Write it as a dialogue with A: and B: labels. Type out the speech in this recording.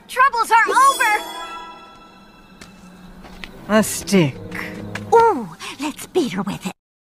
A: troubles are over!
B: A stick.
A: Ooh, let's beat her with it.